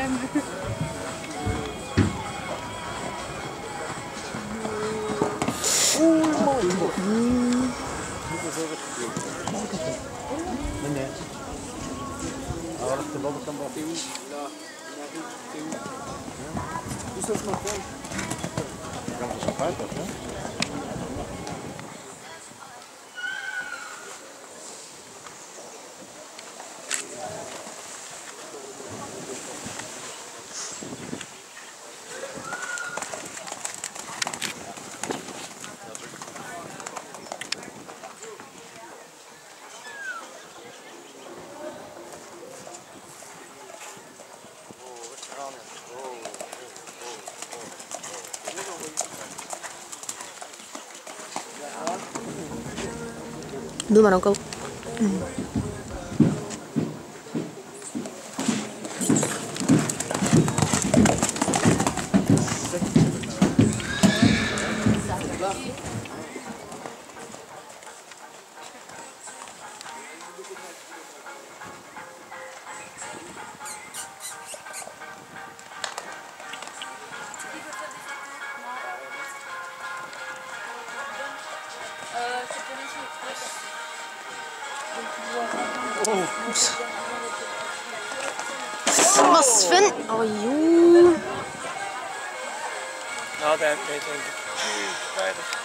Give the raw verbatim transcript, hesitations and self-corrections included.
deuxième. Oeh, mooi. Nee, nee. Ah, dat is de bovenkant wel. Is dat nog wel? Ik kan het zo buiten, hè? Doe maar ook al. Wat Sven? Oh joh. Nou, dat weet ik.